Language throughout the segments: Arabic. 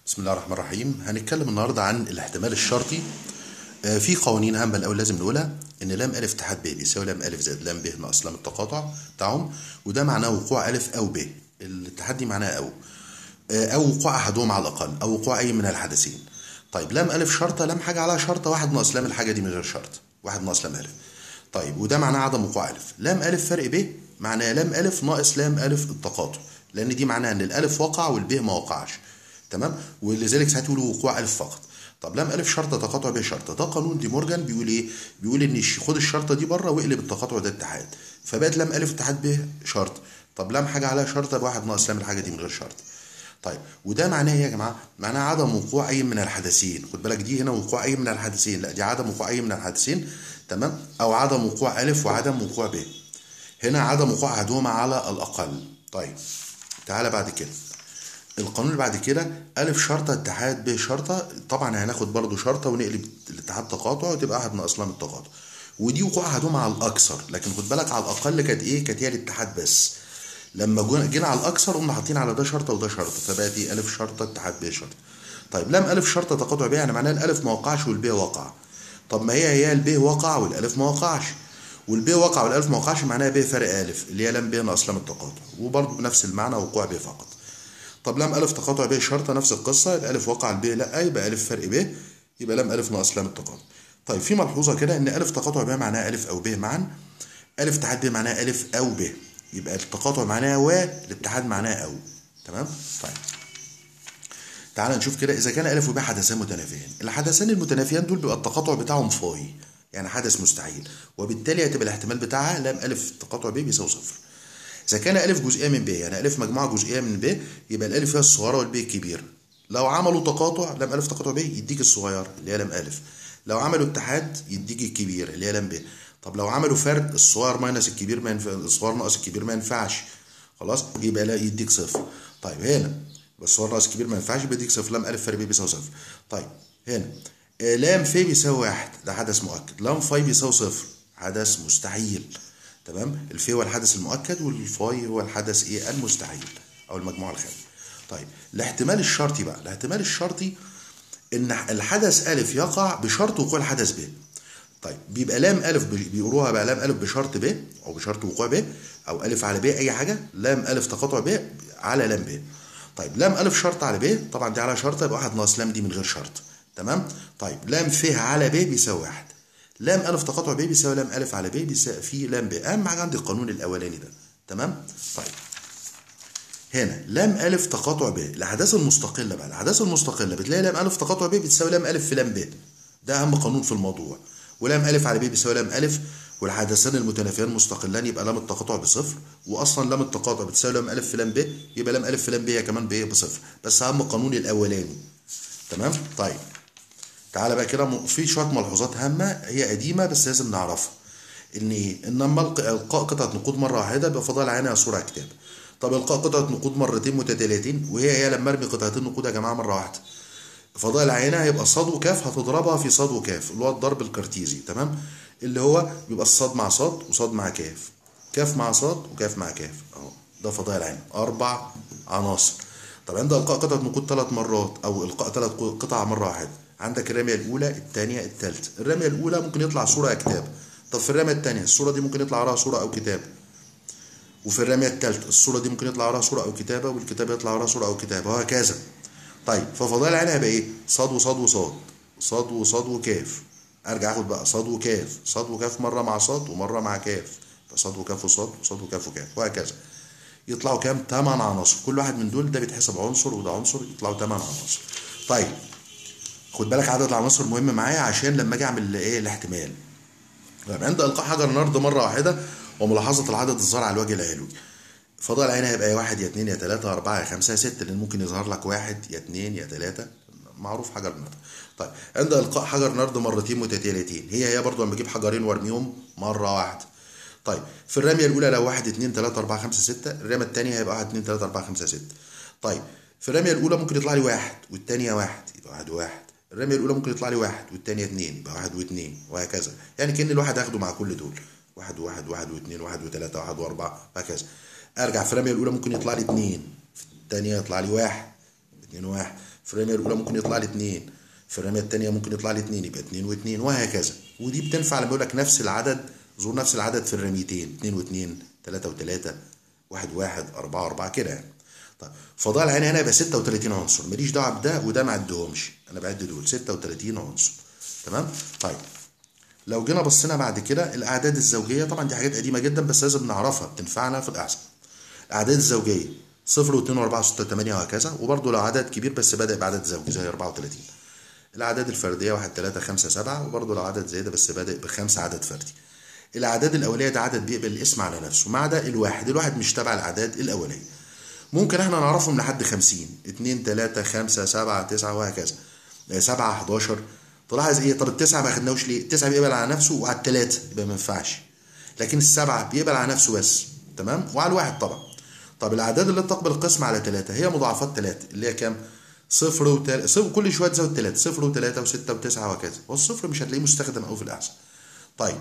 بسم الله الرحمن الرحيم. هنتكلم النهارده عن الاحتمال الشرطي. في قوانين هامه الاول لازم نقولها، ان لام الف تحت ب بيساوي لام الف زائد لام ب ناقص لام التقاطع بتاعهم، وده معناه وقوع الف او ب. الاتحاد دي معناها او وقوع احدهم على الاقل، او وقوع اي من الحدثين. طيب لام الف شرطه، لام حاجه على شرطه، واحد ناقص لام الحاجه دي من غير شرط، واحد ناقص لام الف. طيب وده معناه عدم وقوع الف. لام الف فرق ب معناه لام الف ناقص لام الف التقاطع، لان دي معناها ان الالف وقع والب ما وقعش. تمام، ولذلك ساعات يقولوا وقوع الف فقط. طب لام الف شرطه تقاطع ب شرطه، ده قانون دي مورجان بيقول ايه؟ بيقول ان خد الشرطه دي بره واقلب التقاطع ده اتحاد، فبقت لام الف اتحاد ب شرط. طب لام حاجه عليها شرطه بواحد ناقص لام الحاجه دي من غير شرط. طيب وده معناه ايه يا جماعه؟ معناه عدم وقوع اي من الحدثين. خد بالك دي هنا وقوع اي من الحدثين، لا دي عدم وقوع اي من الحدثين. تمام، او عدم وقوع الف وعدم وقوع ب. هنا عدم وقوع احدهما على الاقل. طيب تعالى بعد كده القانون اللي بعد كده، الف شرطه اتحاد ب شرطه. طبعا هناخد برضو شرطه ونقلب الاتحاد تقاطع وتبقى احد ناقص لام التقاطع، ودي وقوع احدهما على الاكثر. لكن خد بالك على الاقل كانت ايه؟ كانت هي الاتحاد بس. لما جينا على الاكثر قمنا حاطين على ده شرطه وده شرطه، فبقت ايه؟ الف شرطه اتحاد ب شرطه. طيب لام الف شرطه تقاطع ب يعني معناها الالف ما وقعش والب وقع. طب ما هي الب وقع والالف ما وقعش، والب وقع والالف ما وقعش، معناها ب فرق الف اللي هي لام ب ناقص لام التقاطع، وبرضه بنفس المعنى وقوع ب فقط. طب لام الف تقاطع ب شرطه نفس القصه، الالف وقع الب لا، يبقى الف فرق ب، يبقى لام الف ناقص لام التقاطع. طيب في ملحوظه كده، ان الف تقاطع ب معناها الف او ب معا، الف اتحاد ب معناها الف او ب، يبقى التقاطع معناها والاتحاد معناها او. تمام. طيب تعال نشوف كده، اذا كان الف وب حدثان متنافيان، الحدثان المتنافيان دول بيبقى التقاطع بتاعهم فاي، يعني حدث مستحيل، وبالتالي هتبقى الاحتمال بتاعها لام الف تقاطع ب بيساوي صفر. اذا كان الف جزئيه من ب، يعني الف مجموعه جزئيه من ب، يبقى الالف هي الصغيره والب الكبيره. لو عملوا تقاطع لام الف تقاطع ب يديك الصغيره اللي هي لام الف، لو عملوا اتحاد يديك الكبير اللي هي لام ب. طب لو عملوا فرق الصغير ماينس الكبير ما ينفع، الصغير ناقص الكبير ما ينفعش، خلاص يبقى لا يديك صفر. طيب هنا الصغير ناقص الكبير ما ينفعش، يبقى يديك صفر. لام الف فرق ب بيساوي صفر. طيب هنا لام ف بيساوي واحد، ده حدث مؤكد. لام فاي بيساوي صفر، حدث مستحيل. تمام، الفي هو الحدث المؤكد والفاي هو الحدث ايه؟ المستحيل او المجموع الخالي. طيب الاحتمال الشرطي بقى، الاحتمال الشرطي ان الحدث الف يقع بشرط وقوع الحدث ب. طيب بيبقى لام الف بيقولوها بقى لام الف بشرط ب او بشرط وقوع ب، او الف على ب اي حاجه، لام الف تقاطع ب على لام ب. طيب لام الف شرط على ب، طبعا دي على شرط، يبقى واحد ناقص لام دي من غير شرط. تمام. طيب لام ف على ب بيساوي واحد، لام الف تقاطع ب بيساوي لام الف على ب بيساوي في لام ب. اهم حاجه عندي القانون الاولاني ده. تمام. طيب هنا لام الف تقاطع ب، الاحداث المستقله بقى، الاحداث المستقله بتلاقي لام الف تقاطع ب بتساوي لام الف في لام ب، ده اهم قانون في الموضوع. ولام الف على ب بيساوي لام الف، والحدثان المتنافيان مستقلان، يبقى لام التقاطع بصفر، واصلا لام التقاطع بتساوي لام الف في لام ب، يبقى لام الف في لام ب هي كمان ب بصفر، بس اهم قانون الاولاني. تمام. طيب تعالى بقى كده في شويه ملحوظات هامه هي قديمه بس لازم نعرفها. ان ايه؟ ان اما القاء قطعه نقود مره واحده بفضل عينها صوره كتاب. طب القاء قطعه نقود مرتين متتاليتين، وهي لما ارمي قطعتين نقود يا جماعه مره واحده، فضاء العينه هيبقى صاد وكاف، هتضربها في صاد وكاف اللي هو الضرب الكارتيزي. تمام، اللي هو بيبقى الصاد مع صاد وصاد مع كاف، كاف مع صاد وكاف مع كاف اهو، ده فضاء العين اربع عناصر. طب عند القاء قطعه نقود ثلاث مرات او القاء ثلاث قطع مره واحده، عندك الرميه الاولى الثانيه الثالثه. الرميه الاولى ممكن يطلع صوره كتاب، طب في الرميه الثانيه الصوره دي ممكن يطلع وراها صوره او كتاب، وفي الرميه الثالثه الصوره دي ممكن يطلع وراها صوره او كتابه، والكتابه يطلع وراها صوره او كتابه، وهكذا. طيب ففضاء العين هيبقى ايه؟ صاد وصاد وصاد، صاد وصاد وكاف. ارجع اخد بقى صاد وكاف، صاد وكاف مره مع صاد ومره مع كاف، فصاد وكاف وصاد وصاد وكاف وكاف، وهكذا. يطلعوا كام؟ 8 عناصر، كل واحد من دول ده بيتحسب عنصر وده عنصر، يطلعوا 8 عناصر. طيب خد بالك عدد العناصر مهم معايا عشان لما اجي اعمل ايه؟ الاحتمال. طيب عند القاء حجر نرد مره واحده وملاحظه العدد الظاهر على الوجه العلوي، فضاء العين هيبقى يا واحد يا اتنين يا تلاتة يا أربعة يا خمسة يا ستة، لأن ممكن يظهر لك واحد يا اتنين يا تلاتة، معروف حجر نرد. طيب عند إلقاء حجر نرد مرتين متتاليتين، هي برضو لما أجيب حجرين وأرميهم مرة واحدة. طيب في الرمية الأولى لو واحد اتنين تلاتة أربعة خمسة ستة، الرمية التانية هيبقى واحد اتنين تلاتة أربعة خمسة ستة. طيب في الرمية الأولى ممكن يطلع لي واحد والتانية واحد، يبقى واحد وواحد. الرمية الأولى ممكن يطلع لي واحد والتانية اتنين، يبقى واحد واتنين، وهكذا. يعني كأن الواحد هاخده مع كل دول، واحد وواحد واحد واثنين واحد وثلاثة واحد وأربعة، وهكذا. ارجع في الرميه الاولى ممكن يطلع لي اتنين، في الثانيه يطلع لي واحد، اتنين وواحد، في الرميه الاولى ممكن يطلع لي 2، في الرميه الثانيه ممكن يطلع لي 2، يبقى 2 و2 وهكذا. ودي بتنفع لما يقول لك نفس العدد، ظهور نفس العدد في الرميتين، 2 و2، 3 و3، 1 و1، 4 و4 كده يعني. طيب فضاء العين هنا يبقى 36 عنصر، ماليش دعوه بده وده ما عدهمش، انا بعد دول 36 عنصر. تمام. طيب لو جينا بصينا بعد كده الاعداد الزوجيه، طبعا دي حاجات قديمه جدا بس لازم نعرفها بتنفعنا في الاحصاء. الاعداد الزوجيه 0 و2 و4 و6 و8 وهكذا، وبرده لو عدد كبير بس بدا بعدد زوجي زي 34. الاعداد الفرديه 1 3 5 7، وبرده لو عدد زي ده بس بادئ بخمسه عدد فردي. الاعداد الاوليه ده عدد بيقبل الاسم على نفسه، ما عدا الواحد مش تبع الاعداد الاوليه. ممكن احنا نعرفهم لحد 50، 2 3 5 7 9 وهكذا، 7 11. تلاحظ ايه؟ طب التسعه ما خدناهوش ليه؟ التسعه بيقبل على نفسه وعلى الثلاثه يبقى ما ينفعش، لكن السبعه بيقبل على نفسه بس. تمام. وعلى الواحد طبعا. طب الاعداد اللي تقبل القسم على 3 هي مضاعفات 3 اللي هي كام؟ 0 و كل شويه تزود 3، 0 و3 و6 و9 وهكذا. والصفر مش هتلاقيه مستخدم قوي في الاحصاء. طيب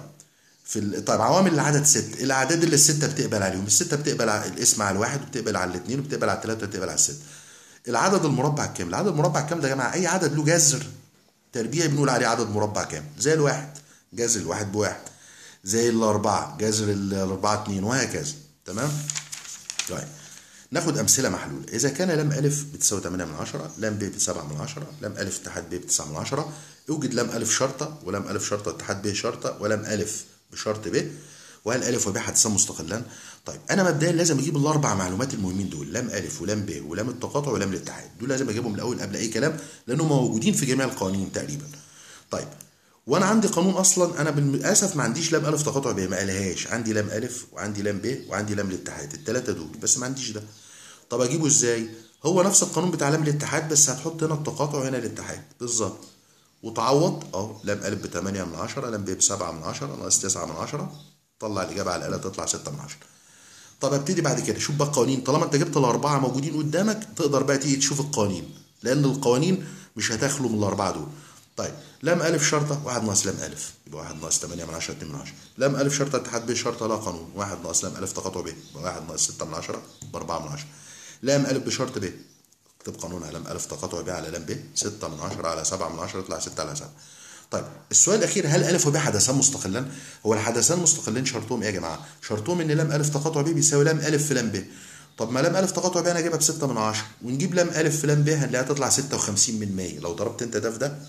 طيب عوامل العدد 6، الاعداد اللي السته بتقبل عليهم، السته بتقبل على الاسم على الواحد وبتقبل على الاثنين وبتقبل على الثلاثه وبتقبل على السته. العدد المربع الكامل، العدد المربع الكامل ده يا جماعه اي عدد له جذر تربيعي بنقول عليه عدد مربع كامل، زي الواحد جذر الواحد بواحد، زي الاربعه جذر الاربعه 2 وهكذا. تمام. طيب ناخد امثله محلوله. اذا كان لام الف بتساوي 8 من 10، لام ب ب 7 من 10، لام الف اتحاد ب ب 9 من 10، اوجد لام الف شرطه ولام الف شرطه اتحاد ب شرطه ولام الف بشرط ب، وهل الف وب حدثان مستقلان. طيب انا مبدئيا لازم اجيب الاربع معلومات المهمين دول، لام الف ولام ب ولام التقاطع ولام الاتحاد، دول لازم اجيبهم الاول قبل اي كلام لانهم موجودين في جميع القوانين تقريبا. طيب وانا عندي قانون اصلا، انا بالاسف ما عنديش لام الف تقاطع ب، ما قالهاش، عندي لام الف وعندي لام ب وعندي لام الاتحاد، الثلاثه دول بس ما عنديش ده. طب اجيبه ازاي؟ هو نفس القانون بتاع لام الاتحاد بس هتحط هنا التقاطع وهنا الاتحاد بالظبط، وتعوض لام الف ب 8 من 10، لام ب 7 من 10 ناقص 9 من 10، طلع الاجابه على الاله تطلع 6 من 10. طب ابتدي بعد كده شوف بقى القوانين، طالما انت جبت الاربعه موجودين قدامك تقدر بقى تيجي تشوف القوانين، لان القوانين مش هتخلو من الاربعه دول. طيب لام الف شرطه 1 ناقص لام الف يبقى 1 ناقص 8 من 10 2 من 10، لام الف شرطه اتحاد ب شرطه لا قانون، 1 ناقص لام الف تقاطع ب يبقى 1 ناقص 6 من 10 ب 4 من 10. لام الف بشرط ب، اكتب قانون على لام الف تقاطع ب على لام ب، 6 من 10 على 7 من 10 يطلع 6 على 7. طيب السؤال الاخير، هل الف وب حدثان مستقلان؟ هو الحدثان مستقلين شرطهم ايه يا جماعه؟ شرطهم ان لام الف تقاطع ب بيساوي لام الف في لام ب. طب ما لام الف تقاطع ب انا اجيبها ب 6 من 10، ونجيب لام الف في لام ب هنلاقيها تطلع 56 من 100، لو ضربت انت ده في ده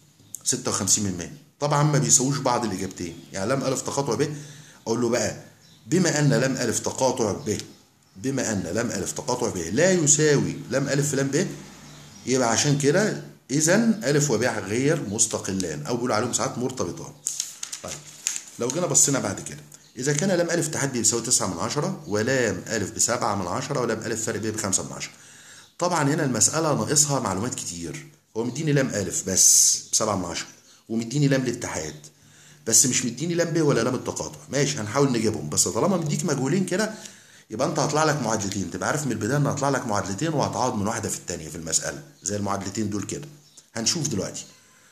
56 من 100. طبعا ما بيساووش بعض الاجابتين، يعني لام الف تقاطع ب اقول له بقى بما ان لام الف تقاطع ب، بما ان لام الف تقاطع ب لا يساوي لام الف في لام ب، يبقى عشان كده اذا الف وب غير مستقلان او بيقولوا عليهم ساعات مرتبطان. طيب لو جينا بصينا بعد كده، اذا كان لام الف تحدي بيساوي 9 من 10 ولام الف ب 7 من 10 ولام الف فرق ب 5 من 10، طبعا هنا المساله ناقصها معلومات كتير. هو مديني لام الف بس ب 7 من 10 ومديني لام الاتحاد بس مش مديني لام ب ولا لام التقاطع، ماشي هنحاول نجيبهم، بس طالما مديك مجهولين كده يبقى انت هطلع لك معادلتين، تبقى عارف من البدايه ان هطلع لك معادلتين وهتعوض من واحده في الثانيه في المساله زي المعادلتين دول كده. هنشوف دلوقتي.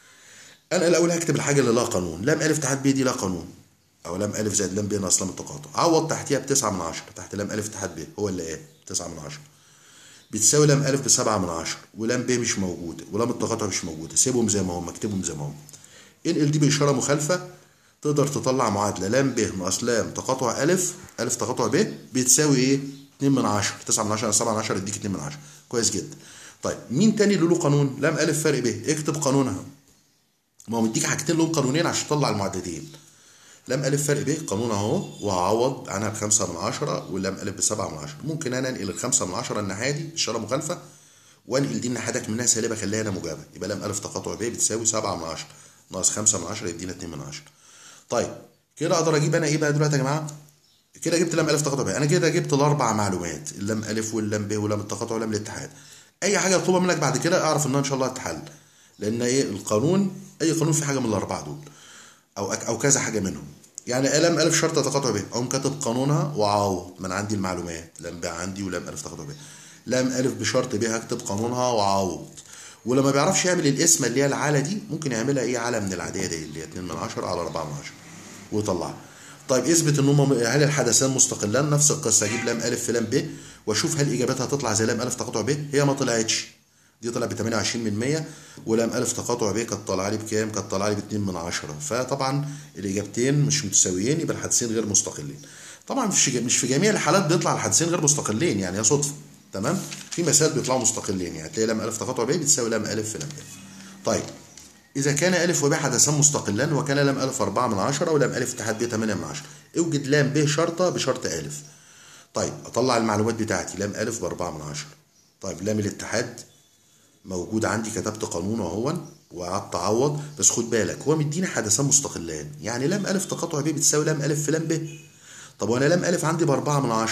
انا الاول هكتب الحاجه اللي لها قانون، لام الف تحت ب دي لها قانون، او لام الف زائد لام ب ناقص لام التقاطع، عوض تحتيها ب 9 من 10 تحت لام الف تحت ب، هو اللي ايه 9 من 10 بتساوي لام الف ب 7 من 10 ولام ب مش موجوده ولام التقاطع مش موجوده، سيبهم زي ما هم، اكتبهم زي ما هم، انقل دي باشاره مخالفه تقدر تطلع معادله لام ب ناقص لام تقاطع الف تقاطع ب بتساوي ايه 2 من 10، 9 من 10 7 من 10 يديك 2 من 10. كويس جدا. طيب مين تاني اللي له قانون؟ لام الف فرق ب، اكتب قانونها، ما هو مديك حاجتين لهم قانونين عشان تطلع المعادلتين. لام الف فرق ب قانون اهو، وهعوض عنها ب 5 من 10 ولام الف ب 7 من 10. ممكن انا انقل ال 5 من 10 الناحيه دي اشاره مخالفه وانقل دي الناحيه دي منها سالبه خليها هنا موجبه، يبقى لام الف تقاطع ب بتساوي 7 من 10 ناقص 5 من 10 يدينا 2 من 10. طيب كده اقدر اجيب انا ايه بقى دلوقتي يا جماعه؟ كده جبت لام الف تقاطع ب، انا كده جبت الاربع معلومات، اللام الف واللام ب ولام التقاطع ولام الاتحاد. اي حاجه اطلبها منك بعد كده اعرف انها ان شاء الله هتتحل، لان ايه القانون اي قانون في حاجه من الاربعه دول او كذا حاجه منهم. يعني لام الف شرطه تقاطع ب اقوم كاتب قانونها واعوض، ما انا عندي المعلومات لام ب عندي ولام الف تقاطع ب. لام الف بشرط ب هكتب قانونها واعوض. ولما بيعرفش يعمل القسمه اللي هي العاله دي ممكن يعملها ايه عاله من العاديه دي اللي هي 2 من 10 على 4 من 10 ويطلعها. طيب اثبت ان هم هل الحدثان مستقلان، نفس القصه اجيب لام الف في لام ب واشوف هل اجابتها تطلع زي لام الف تقاطع ب، هي ما طلعتش دي طلع ب 28%، ولام ألف تقاطع ب كانت طالعة لي بكام؟ كانت طالعة لي ب 2 من 10. فطبعا الإجابتين مش متساويين، يبقى الحدثين غير مستقلين. طبعا مش في جميع الحالات بيطلع الحدثين غير مستقلين، يعني هي صدفة. تمام؟ في مسائل بيطلعوا مستقلين، يعني تلاقي لام ألف تقاطع ب بتساوي لام ألف في لام ب. طيب إذا كان ألف وب حدثان مستقلان وكان لام ألف 4 من 10 ولام ألف اتحاد ب 8 من 10، اوجد لام ب شرطة بشرط ألف. طيب أطلع المعلومات بتاعتي، لام ألف ب4 من 10. طيب لام الاتحاد موجود عندي، كتبت قانون اهو وقعدت اعوض، بس خد بالك هو مديني حدثان مستقلان، يعني لام ألف تقاطع ب بتساوي لام ألف في لام ب. طب وانا لام ألف عندي ب4 من 10،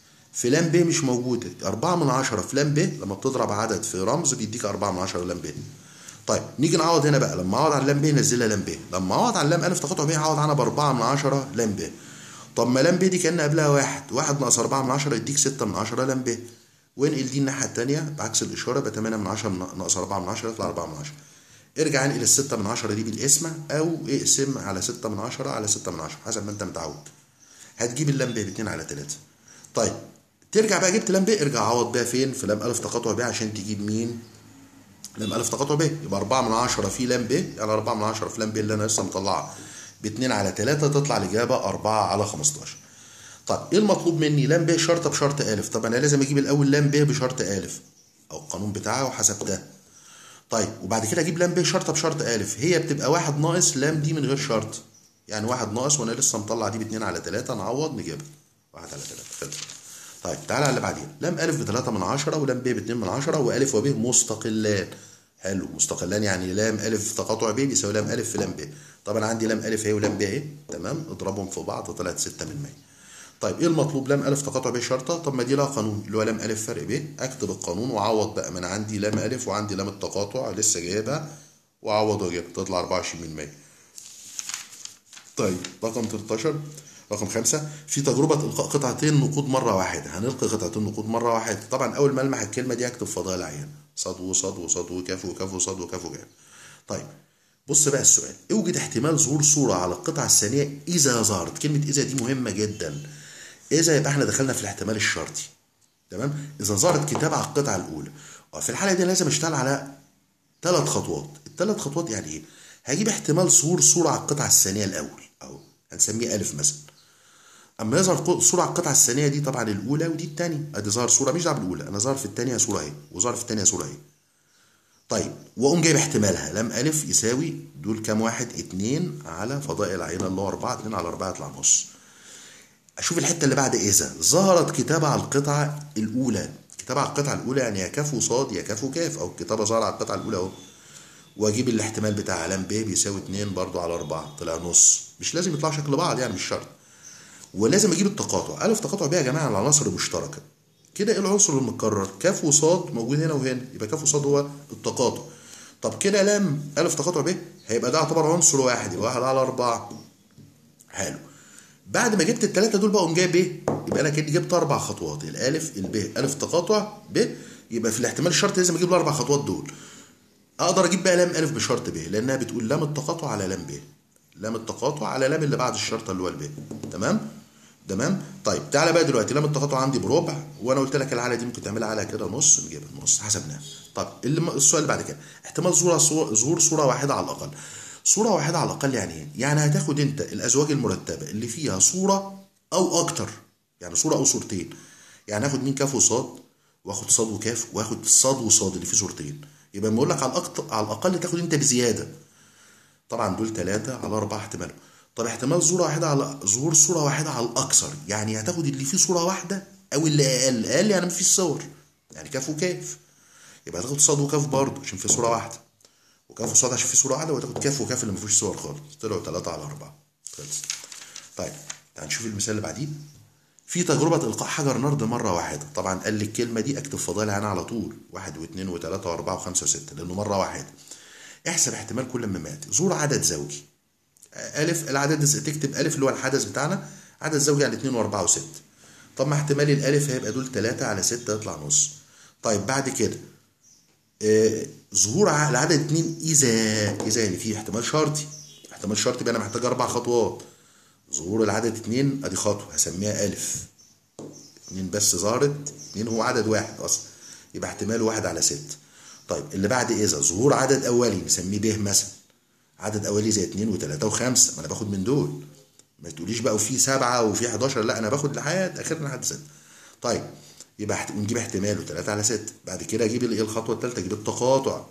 في لام ب مش موجودة. 4 من 10 في لام ب لما بتضرب عدد في رمز بيديك 4 من 10 لام ب. طيب نيجي نعوض هنا بقى، لما اعوض عن لام ب نزلها لام ب، لما اعوض عن لام ألف تقاطع ب اعوض عنها ب4 من 10 لام ب. طب ما لام ب دي كان قبلها واحد ناقص 4 من 10 يديك 6 من 10 لام ب. وانقل دي الناحية التانية بعكس الإشارة، يبقى 8 من 10 ناقص 4 من 10 يطلع 4 من 10. ارجع انقل ال6 من 10 دي بالقسمة، أو اقسم على 6 من 10 على 6 من 10 حسب ما أنت متعود. هتجيب اللام ب ب2/3. طيب ترجع بقى جبت لام ب، ارجع عوض بيها فين؟ في لام ألف تقاطع ب عشان تجيب مين؟ لام ألف تقاطع ب. يبقى 4 من 10 في لام ب، يعني 4 من 10 في لام ب اللي أنا لسه مطلعها ب2/3، تطلع الإجابة 4/15. طب ايه المطلوب مني؟ لام ب شرطه بشرط الف. طب انا لازم اجيب الاول لام ب بشرط الف او القانون بتاعها وحسبتها. طيب وبعد كده اجيب لام ب شرطه بشرط الف، هي بتبقى 1 - لام دي من غير شرط، يعني 1 - وانا لسه مطلع دي ب2/3، نعوض نجيبها 1/3. خلص. طيب تعالى على اللي بعديها، لام الف ب3 من 10 ولام ب ب2 من 10 والف وب مستقلان. حلو، مستقلان يعني لام الف تقاطع ب بيساوي لام الف في لام ب. طب انا عندي لام الف اهي ولام ب اهي، تمام، اضربهم في بعض طلعت 6/100. طيب ايه المطلوب؟ لام الف تقاطع ب شرطه. طب ما دي لها قانون اللي هو لام الف فرق ب، اكتب القانون واعوض بقى، من عندي لام الف وعندي لام التقاطع لسه جايبها، واعوض واجيب تطلع 24%. طيب رقم 13. رقم 5، في تجربة إلقاء قطعتين نقود مرة واحدة. هنلقي قطعتين نقود مرة واحدة. طبعا أول ما ألمح الكلمة دي أكتب فضائل عيان، صاد وصاد وصاد وكاف وكاف وصاد وكاف وكاف. طيب بص بقى السؤال، اوجد احتمال ظهور صورة على القطعة الثانية إذا ظهرت. كلمة إذا دي مهمة جدا. إذا يبقى احنا دخلنا في الاحتمال الشرطي. تمام؟ إذا ظهرت كتابة على القطعة الأولى. وفي الحالة دي لازم أشتغل على 3 خطوات. ال3 خطوات يعني إيه؟ هجيب احتمال ظهور صورة على القطعة الثانية الأول، أهو هنسميه ألف مثلا. أما يظهر صورة على القطعة الثانية دي طبعا الأولى ودي الثانية، أدي ظهر صورة مش دعوة بالأولى، أنا ظهر في الثانية صورة أهي، وظهر في الثانية صورة أهي. طيب وأقوم جايب احتمالها، لام ألف يساوي دول كام واحد؟ 2 على فضائل العينة اللي هو 4، 2 على 4 يطلع نص. اشوف الحته اللي بعد اذا ظهرت كتابه على القطعه الاولى. كتابه على القطعه الاولى يعني يا كاف وصاد يا كاف وكاف، او الكتابه ظهر على القطعه الاولى اهو. واجيب الاحتمال بتاع لام ب بيساوي 2 برضو على 4 طلع نص. مش لازم يطلعوا شكل بعض يعني، مش شرط. ولازم اجيب التقاطع. الف تقاطع بيها يا جماعه العناصر المشتركه. كده ايه العنصر المتكرر؟ كاف وصاد موجود هنا وهنا، يبقى كاف وصاد هو التقاطع. طب كده لام الف تقاطع ب هيبقى ده يعتبر عنصر واحد، يبقى 1 على 4. حلو. بعد ما جبت ال3 دول بقى اقوم جايب ايه؟ يبقى انا كده جبت 4 خطوات، الالف الب الف تقاطع ب، يبقى في الاحتمال الشرط لازم اجيب ال4 خطوات دول. اقدر اجيب بقى لام الف بشرط ب، لانها بتقول لام التقاطع على لام ب، لام التقاطع على لام اللي بعد الشرطه اللي هو الب. تمام؟ تمام؟ طيب تعالى بقى دلوقتي، لام التقاطع عندي بربع، وانا قلت لك العاله دي ممكن تعملها على كده نص، نجيب النص حسبناها. طب السؤال اللي بعد كده، احتمال ظهور صوره واحده على الاقل. صورة واحدة على الأقل يعني إيه؟ يعني هتاخد أنت الأزواج المرتبة اللي فيها صورة أو أكتر، يعني صورة أو صورتين. يعني هاخد مين؟ كاف وصاد، واخد صاد وكاف، واخد صاد وصاد اللي فيه صورتين. يبقى بقول لك على الأقل تاخد أنت بزيادة. طبعا دول 3 على 4 احتمالهم. طب احتمال ظهور صورة واحدة على الأكثر، يعني هتاخد اللي فيه صورة واحدة أو اللي أقل يعني مفيش صور، يعني كاف وكاف. يبقى هتاخد صاد وكاف برضه عشان في صورة واحدة، وكاف وصاد عشان في صورة واحدة، وتاخد كاف وكاف اللي مفيش صور خالص، طلعوا 3 على 4. خلص. طيب تعال نشوف المثال اللي بعديه. في تجربة إلقاء حجر نرد مرة واحدة. طبعا قال لي الكلمة دي أكتب فضائلها أنا على طول، 1 و2 و3 و4 و5 و6 لأنه مرة واحدة. احسب احتمال كل ما مات. ظهور عدد زوجي. ألف العدد تكتب ألف اللي هو الحدث بتاعنا، عدد زوجي على 2 و4 و6. طب ما احتمال الألف هيبقى دول 3 على 6 يطلع نص. طيب بعد كده ظهور العدد 2 إذا يعني في احتمال شرطي. احتمال شرطي بقى أنا محتاج 4 خطوات. ظهور العدد 2 أدي خطوة هسميها ألف. 2 بس ظهرت، 2 هو عدد واحد أصلا، يبقى احتمال 1 على 6. طيب اللي بعد اذا ظهور عدد اولي نسميه ب مثلا، عدد اولي زي 2 و3 و5، ما انا باخد من دول، ما تقوليش بقى وفي 7 وفي 11، لا انا باخد لحد اخرنا لحد 6. طيب يبقى نجيب احتمال و3 على 6. بعد كده اجيب الايه الخطوه الثالثه، اجيب التقاطع.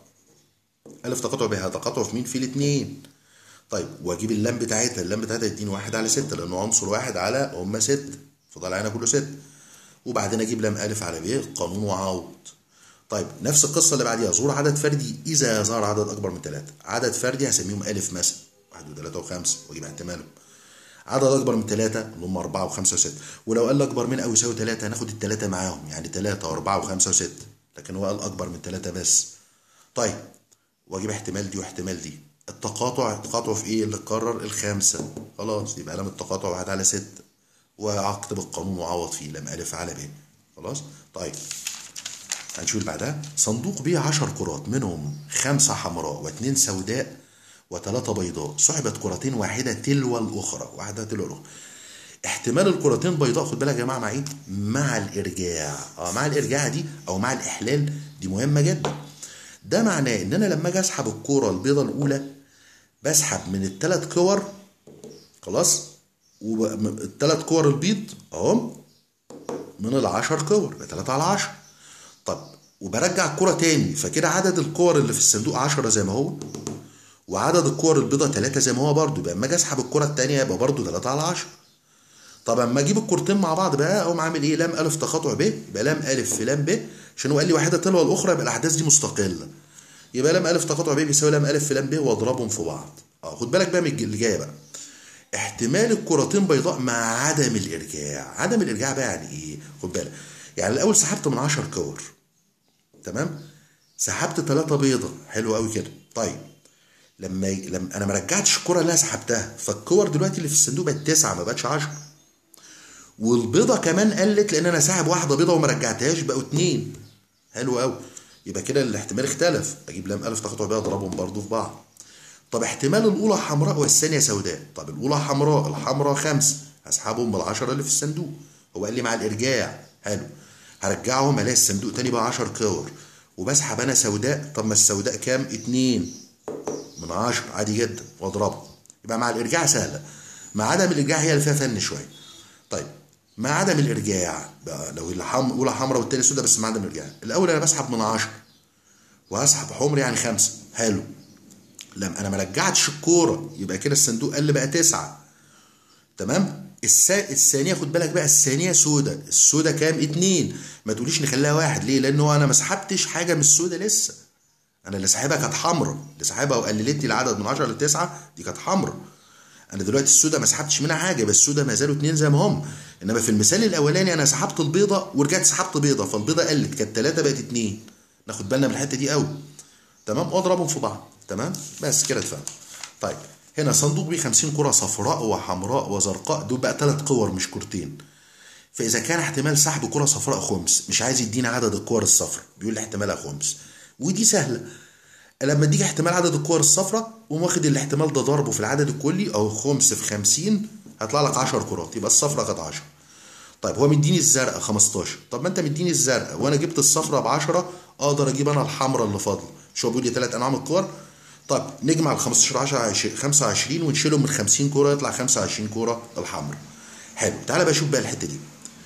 الف تقاطع بها تقاطع في مين؟ في الاثنين. طيب واجيب اللام بتاعتها، اللام بتاعتها يديني 1 على 6 لانه عنصر واحد على هم 6، فضل هنا كله 6. وبعدين اجيب لام الف على ب قانون وعوض. طيب نفس القصه اللي بعديها، ظهور عدد فردي اذا ظهر عدد اكبر من 3. عدد فردي هسميهم الف مثلا، 1 و3 و5 واجيب احتمالهم. عدد اكبر من 3 اللي هم 4 و5 و6، ولو قال اكبر من او يساوي 3 هناخد الثلاثه معاهم، يعني 3 و4 و5 و6، لكن هو قال اكبر من 3 بس. طيب واجيب احتمال دي واحتمال دي. التقاطع في ايه اللي اتكرر؟ الخامسه. خلاص يبقى لام التقاطع 1 على 6، واكتب القانون واعوض فيه لام الف على ب. خلاص. طيب هنشوف اللي بعدها. صندوق بيه 10 كرات، منهم 5 حمراء و2 سوداء و3 بيضاء، صحبت كرتين واحده تلو الاخرى، واحده تلو الاخرى. احتمال الكرتين بيضاء، خد بالك يا جماعه مع ايه؟ مع الارجاع. مع الارجاع دي او مع الاحلال دي مهمه جدا. ده معناه ان انا لما اجي اسحب الكوره البيضاء الاولى بسحب من الثلاث كور، خلاص، والثلاث كور البيض اهم من ال10 كور، يبقى 3 على 10. طب وبرجع الكوره تاني، فكده عدد الكور اللي في الصندوق 10 زي ما هو، وعدد الكور البيضاء 3 زي ما هو برضه، يبقى اما اجي اسحب الكوره الثانيه يبقى برضه 3 على 10. طب اما اجيب الكورتين مع بعض بقى اقوم عامل ايه؟ لام الف تقاطع ب، يبقى لام الف في لام ب، عشان هو قال لي واحده تلو الاخرى يبقى الاحداث دي مستقله. يبقى لام الف تقاطع ب بيساوي لام الف في لام ب واضربهم في بعض. خد بالك بقى من اللي جايه بقى. احتمال الكرتين بيضاء مع عدم الارجاع. عدم الارجاع بقى يعني ايه؟ خد بالك. يعني الاول سحبت من 10 كور، تمام؟ سحبت 3 بيضه، حلو قوي كده. طيب لما انا ما رجعتش الكره اللي انا سحبتها، فالكور دلوقتي اللي في الصندوق بقت 9 ما بقتش 10. والبيضه كمان قلت لان انا ساحب واحده بيضه وما رجعتهاش، بقوا 2. حلو قوي. يبقى كده الاحتمال اختلف، اجيب لام الف تقاطع بيها اضربهم برضه في بعض. طب احتمال الاولى حمراء والثانيه سوداء. طب الاولى حمراء، الحمراء 5، هسحبهم بال10 اللي في الصندوق، هو قال لي مع الارجاع. حلو. هرجعهم الاقي الصندوق تاني بقى 10 كور، وبسحب انا سوداء. طب ما السوداء كام؟ 2 من 10 عادي جدا واضربها. يبقى مع الارجاع سهله، مع عدم الارجاع هي اللي فيها فن شويه. طيب مع عدم الارجاع بقى، لو الاولى حمراء والتاني سوداء بس مع عدم الارجاع، الاول انا بسحب من 10 وهسحب حمر يعني 5. حلو. لما انا ما رجعتش الكوره يبقى كده الصندوق قل بقى 9. تمام. الثانيه خد بالك بقى، الثانيه سودا، السودا كام؟ 2. ما تقوليش نخليها 1، ليه؟ لانه انا ما سحبتش حاجه من السودا لسه، انا اللي سحبها كانت حمراء، اللي سحبها وقللت لي العدد من 10 ل 9 دي كانت حمراء. انا دلوقتي السودا ما سحبتش منها حاجه، بس السودا ما زالوا 2 زي ما هم. انما في المثال الاولاني انا سحبت البيضه ورجعت سحبت بيضه، فالبيضه قلت، كانت 3 بقت 2. ناخد بالنا من الحته دي قوي. تمام. واضربهم في بعض. تمام. بس كده اتفهم. طيب هنا صندوق بيه 50 كره صفراء وحمراء وزرقاء، دول بقى 3 كور مش كورتين. فاذا كان احتمال سحب كره صفراء خمس، مش عايز يدينا عدد الكور الصفراء، بيقول لي احتمالها خمس، ودي سهله. لما اديك احتمال عدد الكور الصفراء قوم واخد الاحتمال ده ضربه في العدد الكلي، او خمس في 50 هيطلع لك 10 كرات، يبقى الصفراء كانت 10. طيب هو مديني الزرقاء 15، طب ما انت مديني الزرقاء وانا جبت الصفراء ب 10، اقدر اجيب انا الحمراء اللي فاضله. مش هو بيقول لي 3 انواع من الكور؟ طب نجمع ال 15 10 25 ونشيلهم من 50 كوره يطلع 25 كوره الحمراء. حلو. تعالى بقى شوف بقى الحته دي.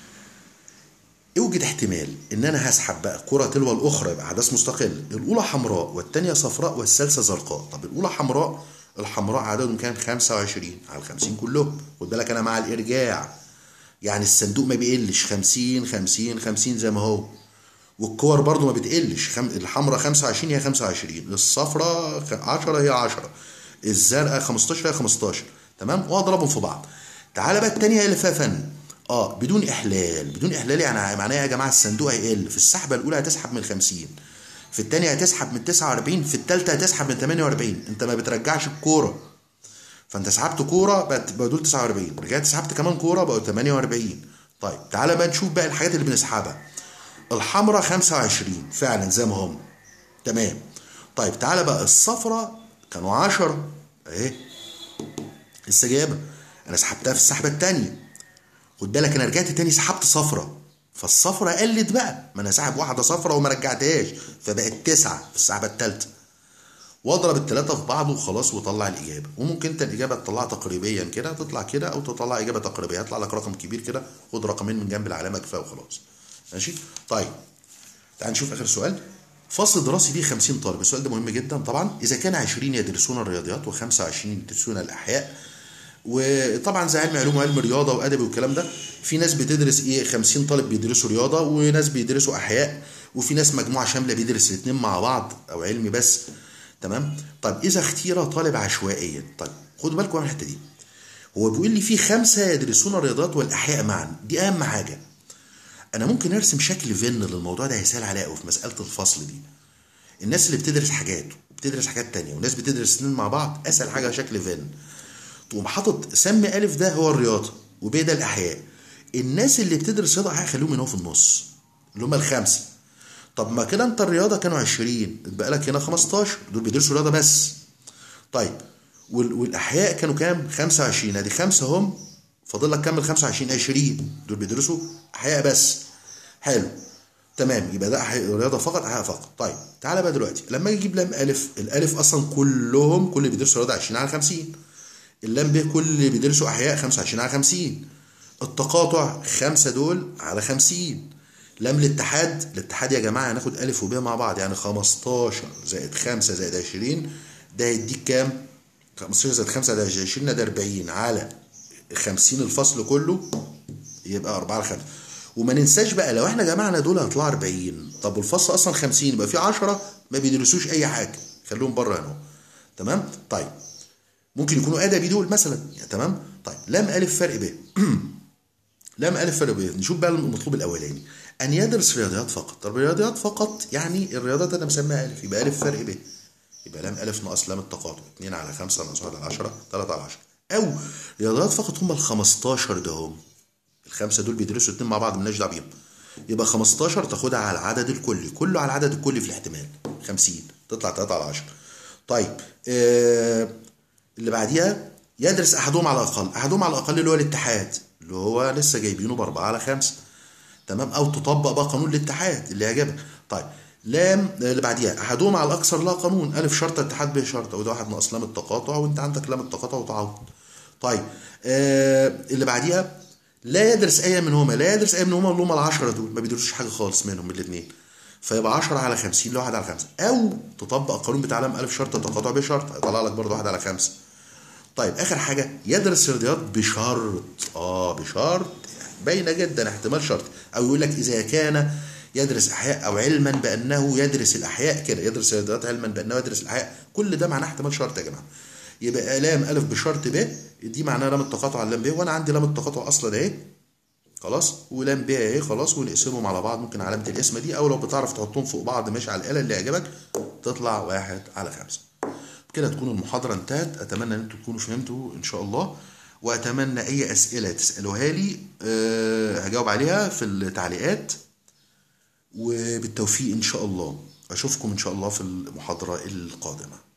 اوجد احتمال ان انا هسحب بقى كره تلو الاخرى، يبقى احداث مستقله، الاولى حمراء والثانيه صفراء والثالثه زرقاء. طب الاولى حمراء، الحمراء عددهم كان 25 على ال 50 كلهم، خد بالك انا مع الارجاع، يعني الصندوق ما بيقلش، 50 50 50 زي ما هو، والكور برضو ما بتقلش، الحمراء 25 هي 25، الصفراء 10 هي 10، الزرقاء 15 هي 15. تمام. واضربهم في بعض. تعالى بقى الثانيه اللي فيها فن. بدون احلال. بدون احلال يعني معناها يا جماعه الصندوق هيقل، في السحبه الاولى هتسحب من 50، في الثانيه هتسحب من 49، في الثالثه هتسحب من 48. انت ما بترجعش الكوره، فانت سحبت كوره بقى دول 49، رجعت سحبت كمان كوره بقوا 48. طيب تعالى بقى نشوف بقى الحاجات اللي بنسحبها. الحمراء 25 فعلا زي ما هم. تمام. طيب تعالى بقى الصفراء كانوا 10 اهي، لسه جايبها، انا سحبتها في السحبه الثانيه. خد بالك انا رجعت تاني سحبت صفرة، فالصفرة قلت بقى، ما انا ساحب واحده صفرة وما رجعتهاش، فبقت 9 في السحبه الثالثه. واضرب الثلاثه في بعض وخلاص وطلع الاجابه. وممكن انت الاجابه تطلعها تقريبيا كده، تطلع كده، او تطلع اجابه تقريبيه، هيطلع لك رقم كبير كده، خد رقمين من جنب العلامه كفايه وخلاص. ماشي. طيب تعال نشوف اخر سؤال. فصل دراسي فيه 50 طالب. السؤال ده مهم جدا طبعا. اذا كان 20 يدرسون الرياضيات و25 يدرسون الاحياء، وطبعا زي علم علوم وعلم رياضه وادبي والكلام ده، في ناس بتدرس 50 طالب بيدرسوا رياضه، وناس بيدرسوا احياء، وفي ناس مجموعه شامله بيدرس الاثنين مع بعض او علمي بس. تمام. طيب اذا اختير طالب عشوائيا، طيب خدوا بالكم من الحته دي. هو بيقول لي في 5 يدرسون الرياضات والاحياء معا، دي اهم حاجه. انا ممكن ارسم شكل فين للموضوع ده، هيسهل عليا قوي في مساله الفصل دي. الناس اللي بتدرس حاجات وبتدرس حاجات تانية، وناس بتدرس اثنين مع بعض، اسهل حاجه شكل فين. تقوم حاطط سم الف ده هو الرياضه، وب ده الاحياء. الناس اللي بتدرس رياضه هيخليهم هنا في النص، اللي هم ال5. طب ما كده انت الرياضه كانوا 20، اتبقى لك هنا 15، دول بيدرسوا رياضه بس. طيب والاحياء كانوا كام؟ 25، ادي 5 هم، فاضل لك كام؟ 25 20، دول بيدرسوا احياء بس. حلو. تمام. يبقى ده رياضه فقط، احياء فقط. طيب تعالى بقى دلوقتي لما اجي اجيب لام الف، الالف اصلا كلهم كل اللي بيدرسوا رياضه 20 على 50، اللام ب كل اللي بيدرسوا احياء 25 على 50، التقاطع 5 دول على 50، لام الاتحاد يا جماعه هناخد الف وب مع بعض، يعني 15 زائد 5 زائد 20، ده هيديك كام؟ 15 زائد 5 زائد 20 ده 40 على 50 الفصل كله، يبقى 4 على 5. وما ننساش بقى لو احنا جمعنا دول هيطلعوا 40، طب والفصل اصلا 50، يبقى في 10 ما بيدرسوش اي حاجه، خليهم بره هنا. تمام. طيب ممكن يكونوا ادبي دول مثلا يعني. تمام. طيب لام الف فرق ب لام الف فرق ب. نشوف بقى المطلوب الاولاني، ان يدرس رياضيات فقط. طب رياضيات فقط يعني الرياضات انا مسميها الف، يبقى الف فرق ب، يبقى لام الف ناقص لام التقاطع 2 على 5 ناقص 1 على 10 3 على 10. او رياضيات فقط هم ال 15 ده، هم ال5 دول بيدرسوا 2 مع بعض مالناش دعوه بيهم، يبقى 15 تاخدها على العدد الكلي، كله على العدد الكلي في الاحتمال 50، تطلع 3 على 10. طيب اللي بعديها يدرس احدهم على الاقل. احدهم على الاقل اللي هو الاتحاد، اللي هو لسه جايبينه ب4 على 5. تمام. او تطبق بقى قانون الاتحاد اللي يعجبك. طيب لام اللي بعديها احدهم على الاكثر لها قانون، الف شرطه اتحاد ب شرطه، وده 1 ناقص لام التقاطع، وانت عندك لام التقاطع وتعوض. طيب اللي بعديها لا يدرس اي منهما. لا يدرس اي منهما اللي هم ال10 دول ما بيدرسوش حاجه خالص منهم الاثنين، فيبقى 10 على 50 ل 1 على 5. او تطبق القانون بتاع لام الف شرطه تقاطع ب شرطه، هيطلع لك برضه 1 على 5. طيب اخر حاجه يدرس رياضيات بشرط. بشرط باينه جدا، احتمال شرط. او يقول لك اذا كان يدرس احياء او علما بانه يدرس الاحياء، كده يدرس رياضيات علما بانه يدرس الاحياء، كل ده معناه احتمال شرط يا جماعه. يبقى لام الف بشرط ب، دي معناها لام التقاطع على لام ب، وانا عندي لام التقاطع اصلا اهي خلاص، ولام ب اهي خلاص، ونقسمهم على بعض. ممكن علامه القسمه دي، او لو بتعرف تحطهم فوق بعض ماشي على الاله اللي يعجبك، تطلع 1 على 5. كده تكون المحاضرة انتهت. أتمنى أن أنتم تكونوا فهمتوا إن شاء الله، وأتمنى أي أسئلة تسألوها لي هجاوب عليها في التعليقات. وبالتوفيق إن شاء الله، أشوفكم إن شاء الله في المحاضرة القادمة.